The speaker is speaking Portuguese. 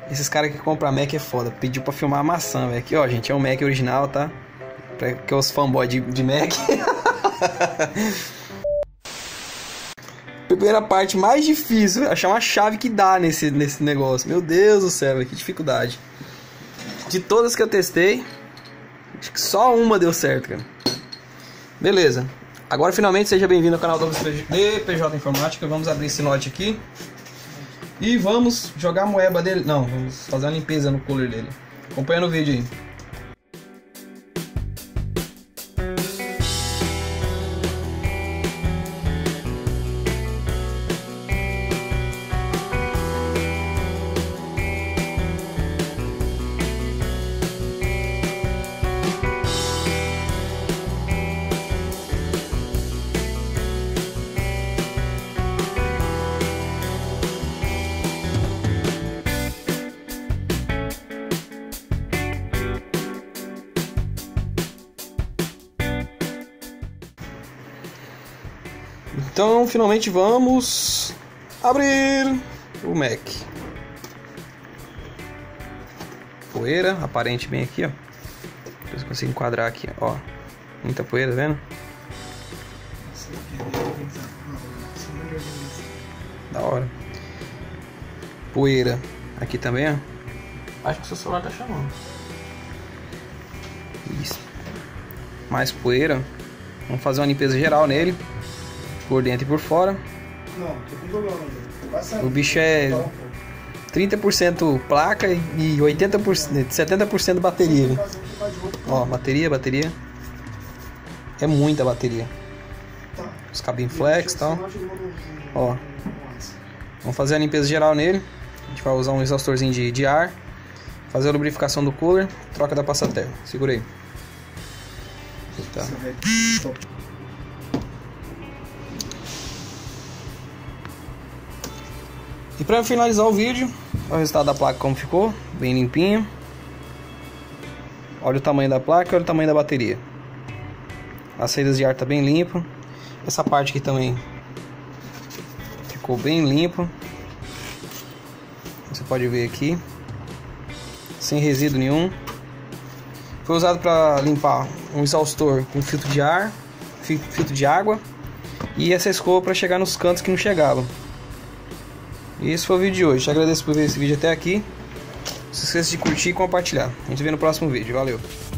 Esses caras que compram Mac é foda. Pediu pra filmar a maçã, velho. Aqui, ó, gente, é um Mac original, tá? Que é os fanboys de Mac. Primeira parte mais difícil, achar uma chave que dá nesse negócio. Meu Deus do céu, véio, que dificuldade. De todas que eu testei, acho que só uma deu certo, cara. Beleza. Agora finalmente seja bem-vindo ao canal do PJ Informática. Vamos abrir esse lote aqui. E vamos jogar a moeba dele. Não, vamos fazer uma limpeza no cooler dele. Acompanha no vídeo aí. Então, finalmente vamos abrir o Mac. Poeira, aparente bem aqui, ó. Deixa eu consigo enquadrar aqui, ó. Muita poeira, tá vendo? Da hora. Poeira aqui também, ó. Acho que o seu celular tá chamando. Isso. Mais poeira. Vamos fazer uma limpeza geral nele. Por dentro e por fora. Não, tô com problema ainda. O bicho é 30% placa e 80%, 70% bateria. Ó, bateria. É muita bateria. Os cabinhos flex e tal. Ó. Vamos fazer a limpeza geral nele. A gente vai usar um exaustorzinho de ar. Fazer a lubrificação do cooler. Troca da passaterra. Segura aí. Tá. E para finalizar o vídeo, olha o resultado da placa como ficou, bem limpinho. Olha o tamanho da placa, olha o tamanho da bateria. As saídas de ar tá bem limpo. Essa parte aqui também ficou bem limpo. Você pode ver aqui, sem resíduo nenhum. Foi usado para limpar um exaustor com filtro de ar, filtro de água e essa escova para chegar nos cantos que não chegavam. E esse foi o vídeo de hoje. Te agradeço por ver esse vídeo até aqui. Não se esqueça de curtir e compartilhar. A gente se vê no próximo vídeo. Valeu!